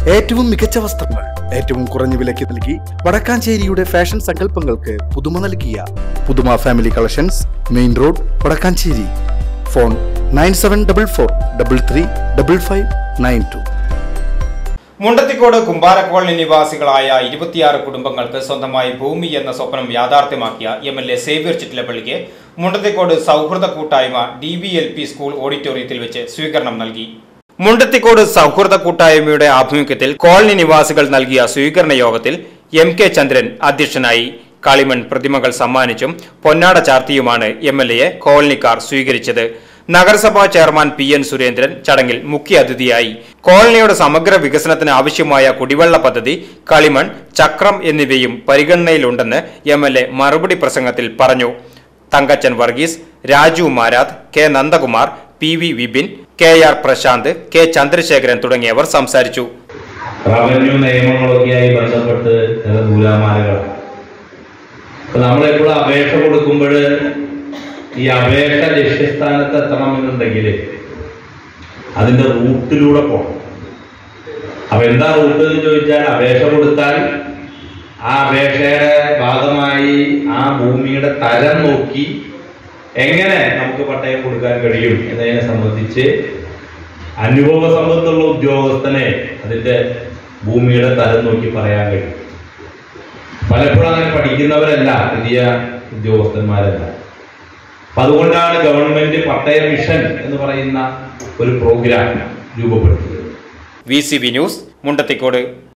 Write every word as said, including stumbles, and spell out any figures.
ഏറ്റവും മികച്ച വസ്ത്രങ്ങൾ ഏറ്റവും കുറഞ്ഞ വിലയ്ക്ക് നൽകി വടക്കാഞ്ചേരിയുടെ ഫാഷൻ സങ്കല്പങ്ങൾക്ക് പുതുമ നൽകിയ പുതുമ family collections, main road, Vadakkanchery. Phone nine seven double four double three double five nine two. Mundathikode കുമ്പാര കോളനി നിവാസികളായ ഇരുപത്തിയാറ് കുടുംബങ്ങൾക്ക് സ്വന്തമായി ഭൂമി എന്ന സ്വപ്നം യാഥാർത്ഥ്യമാക്കിയ എം എൽ എ സേവ്യർ ചിറ്റിലപ്പള്ളിക്ക് മുണ്ടത്തിക്കോട് സൗഹൃദ കൂട്ടായ്മ D B L P school ഓഡിറ്റോറിയത്തിൽ വെച്ച് സ്വീകരണം നൽകി. മുണ്ടത്തിക്കോട് സൗഹൃദ കൂട്ടായ്മയുടെ ആഭിമുഖ്യത്തിൽ കോളനി നിവാസികൾ നൽകിയ സ്വീകരണ യോഗത്തിൽ എം കെ ചന്ദ്രൻ അധ്യക്ഷനായി. കളിമൺ പ്രതിമകൾ സമ്മാനിച്ചും പൊന്നാട ചാർത്തിയുമാണ് എം എൽ എയെ കോളനിക്കാർ സ്വീകരിച്ചത്. നഗരസഭാ ചെയർമാൻ പി എൻ സുരേന്ദ്രൻ ചടങ്ങിൽ മുഖ്യ അതിഥിയായി. കോളനിയുടെ സമഗ്ര വികസനത്തിന് ആവശ്യമായ കുടിവെള്ള പദ്ധതി, കളിമൺ, ചക്രം എന്നിവയും പരിഗണനയിലുണ്ടെന്ന് എം എൽ എ മറുപടി പ്രസംഗത്തിൽ പറഞ്ഞു. Thankachan Varghese, Raju Marath, K Nandakumar, P V Vipin, K R Prashanth, K Chandrasekharan തുടങ്ങിയവർ സംസാരിച്ചു. റവന്യൂ നിയമങ്ങളൊക്കെയായി ബന്ധപ്പെട്ട് ചില നൂലാമാലകൾ നമ്മളെപ്പോഴും അപേക്ഷ കൊടുക്കുമ്പോൾ ഈ അപേക്ഷ ലക്ഷ്യസ്ഥാനത്ത് എത്തണമെന്നുണ്ടെങ്കിൽ അതിന്റെ റൂട്ടിലൂടെ പോകണം. അപ്പൊ എന്താ റൂട്ട് എന്ന് ചോദിച്ചാൽ, അപേക്ഷ കൊടുത്താൽ ആ അപേക്ഷയുടെ ഭാഗമായി ആ ഭൂമിയുടെ തരം നോക്കി എങ്ങനെ നമുക്ക് പട്ടയം കൊടുക്കാൻ കഴിയും എന്നതിനെ സംബന്ധിച്ച് അനുഭവ സമ്പത്തുള്ള ഉദ്യോഗസ്ഥനെ അതിന്റെ ഭൂമിയുടെ തരം നോക്കി പറയാൻ കഴിയും. പലപ്പോഴും അങ്ങനെ പഠിക്കുന്നവരല്ല പുതിയ ഉദ്യോഗസ്ഥന്മാരല്ല. അപ്പൊ അതുകൊണ്ടാണ് ഗവൺമെന്റ് പട്ടയ മിഷൻ എന്ന് പറയുന്ന ഒരു പ്രോഗ്രാം രൂപപ്പെടുത്തിയത്. V C B news, Mundathikode.